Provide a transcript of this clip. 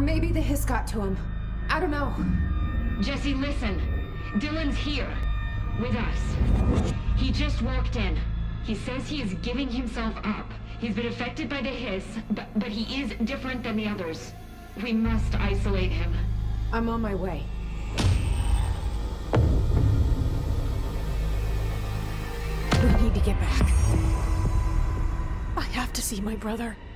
maybe the hiss got to him. I don't know. Jesse, listen. Dylan's here. With us. He just walked in. He says he is giving himself up. He's been affected by the hiss, but he is different than the others. We must isolate him. I'm on my way. We need to get back. I have to see my brother.